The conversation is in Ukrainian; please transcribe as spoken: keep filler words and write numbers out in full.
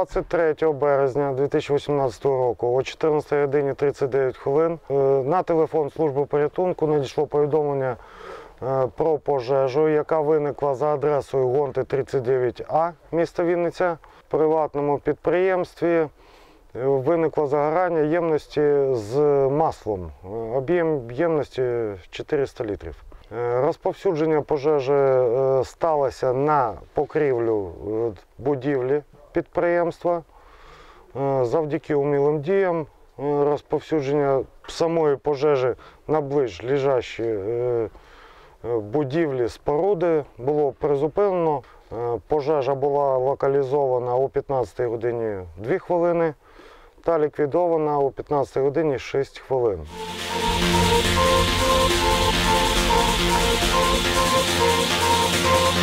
двадцять третього березня дві тисячі вісімнадцятого року о чотирнадцятій годині тридцять дев'ять хвилин на телефон служби порятунку надійшло повідомлення про пожежу, яка виникла за адресою Гонти тридцять дев'ять А, місто Вінниця. В приватному підприємстві виникло загорання ємності з маслом. Об'єм ємності чотириста літрів. Розповсюдження пожежі сталося на покрівлю будівлі підприємства. Завдяки умілим діям розповсюдження самої пожежі на ближ лежачі будівлі, споруди було призупинено. Пожежа була локалізована о п'ятнадцятій годині дві хвилини та ліквідована о п'ятнадцятій годині шість хвилин. We'll be right back.